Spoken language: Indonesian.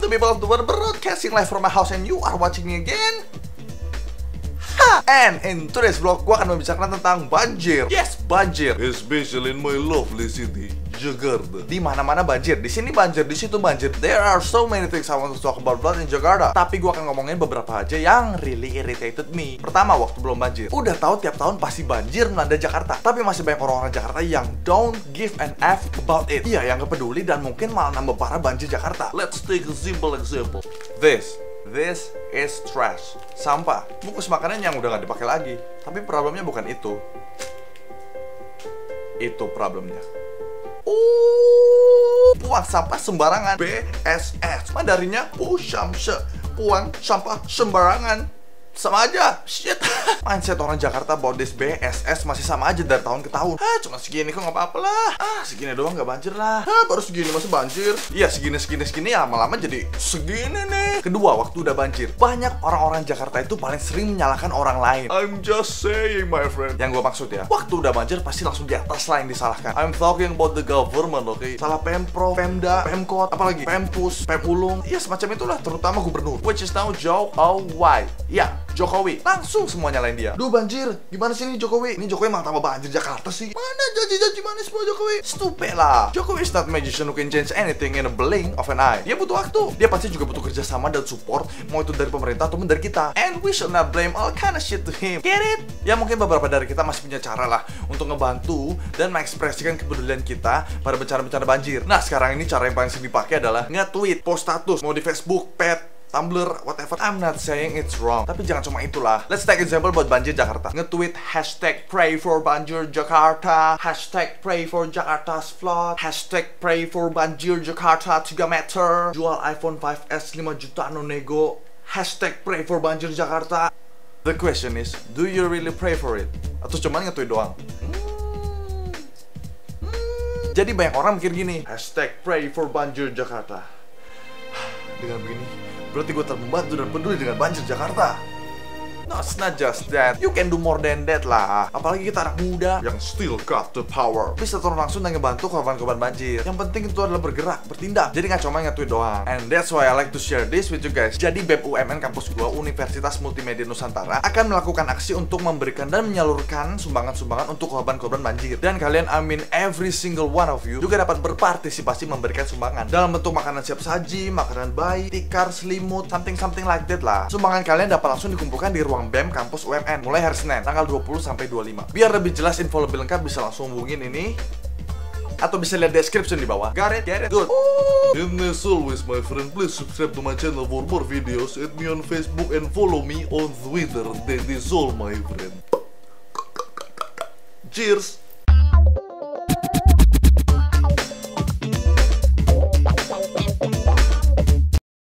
people of the world, broadcasting live from my house and you are watching me again. And in today's vlog, gue akan membicarakan tentang banjir. Yes, banjir. Especially in my lovely city, Jakarta. Di mana-mana banjir. Di sini banjir, di situ banjir. There are so many things I want to talk about in Jakarta. Tapi gue akan ngomongin beberapa aja yang really irritated me. Pertama, waktu belum banjir. Udah tahu tiap tahun pasti banjir melanda Jakarta. Tapi masih banyak orang-orang Jakarta yang don't give an F about it. Iya, yang gak peduli dan mungkin malah nambah parah banjir Jakarta. Let's take a simple example. This is trash. Sampah. Bungkus makanan yang udah gak dipakai lagi. Tapi problemnya bukan itu. Itu problemnya. Buang sampah sembarangan. BSS. Mandarinya Pushamse. Buang sampah sembarangan. Sama aja, shit. Mindset orang Jakarta about this BSS masih sama aja dari tahun ke tahun. Cuma segini kok gak apa-apa lah. Segini doang gak banjir lah. Baru segini masih banjir. Iya, segini ya lama-lama jadi segini nih. Kedua, waktu udah banjir, banyak orang-orang Jakarta itu paling sering menyalahkan orang lain. I'm just saying, my friend. Yang gue maksud ya, waktu udah banjir pasti langsung di atas lah yang disalahkan. I'm talking about the government, okay? Salah Pemprov, Pemda, Pemkot, apalagi Pempus, Pemulung. Iya, semacam itulah, terutama gubernur, which is now Jokowi. Iya, Jokowi. Langsung semua nyalain dia. Duh banjir, gimana sih ini Jokowi? Ini Jokowi emang tambah banjir Jakarta sih. Mana janji-janji manis semua Jokowi? Stupid lah. Jokowi is not magician who can change anything in a blink of an eye. Dia butuh waktu. Dia pasti juga butuh kerjasama dan support, mau itu dari pemerintah ataupun dari kita. And we should not blame all kind of shit to him. Get it? Ya mungkin beberapa dari kita masih punya cara lah untuk ngebantu dan mengekspresikan kepedulian kita pada bencana-bencana banjir. Nah sekarang ini cara yang paling sering dipakai adalah nge-tweet, post status, mau di Facebook, pet, Tumblr, whatever. I'm not saying it's wrong, tapi jangan cuma itulah. Let's take example buat banjir Jakarta. Nge-tweet hashtag pray for banjir Jakarta, hashtag pray for Jakarta's flood, hashtag pray for banjir Jakarta 3 meter, jual iPhone 5S 5 juta no nego, hashtag pray for banjir Jakarta. The question is, do you really pray for it? Atau cuma nge-tweet doang? Jadi banyak orang mikir gini, hashtag pray for banjir Jakarta. Dengan begini, berarti gue termembantu dan peduli dengan banjir Jakarta. No, it's not just that. You can do more than that lah. Apalagi kita anak muda yang still got the power. Bisa turun langsung dan ngebantu korban-korban banjir. Yang penting itu adalah bergerak, bertindak. Jadi nggak cuma nge-tweet doang. And that's why I like to share this with you guys. Jadi BEM UMN kampus gua, Universitas Multimedia Nusantara, akan melakukan aksi untuk memberikan dan menyalurkan sumbangan-sumbangan untuk korban-korban banjir. Dan kalian, I mean every single one of you, juga dapat berpartisipasi memberikan sumbangan dalam bentuk makanan siap saji, makanan bayi, tikar, selimut, something like that lah. Sumbangan kalian dapat langsung dikumpulkan di ruang BEM kampus UMN mulai hari Senin tanggal 20 sampai 25. Biar lebih jelas info lebih lengkap bisa langsung hubungin ini atau bisa lihat description di bawah. Got it? Good. And as always, my friend, please subscribe to my channel for more videos. Add me on Facebook and follow me on Twitter. That is all, my friend. Cheers.